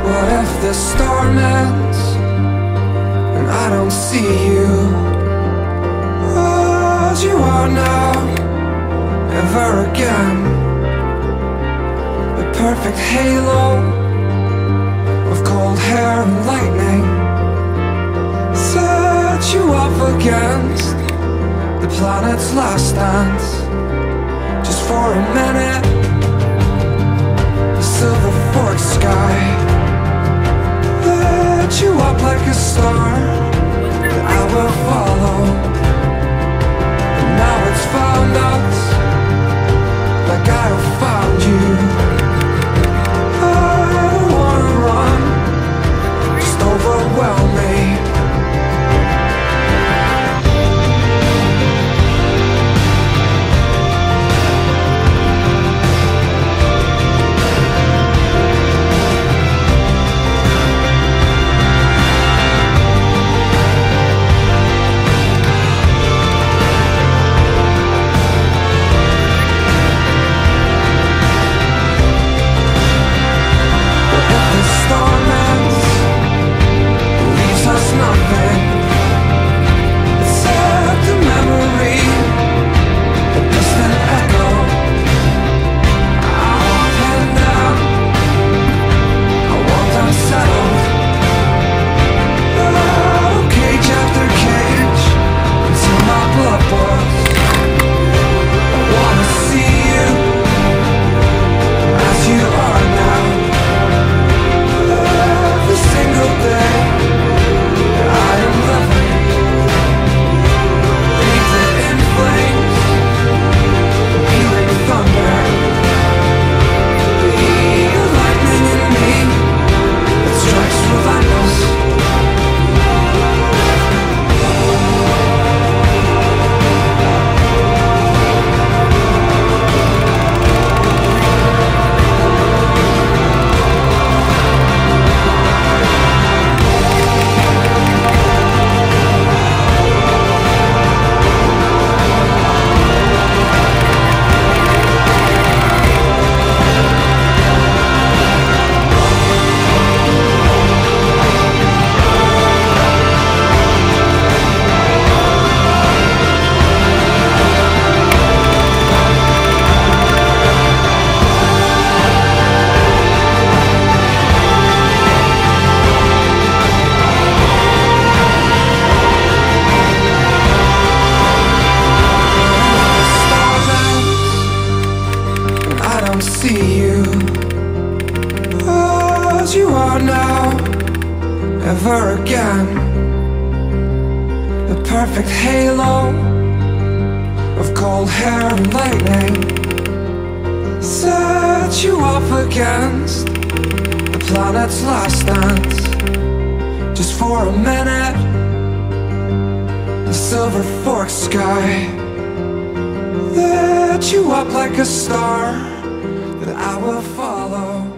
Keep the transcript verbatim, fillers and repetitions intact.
What if the storm ends and I don't see you as you are now, ever again? The perfect halo of cold hair and lightning set you up against the planet's last dance. Just for a minute, the silver forked sky lit you up like a star that I will follow. And now it's found us, like I have found you. I don't wanna run, just overwhelm me. See you as you are now, ever again. The perfect halo of cold hair and lightning set you up against the planet's last dance. Just for a minute, the silver forked sky lit you up like a star that I will follow.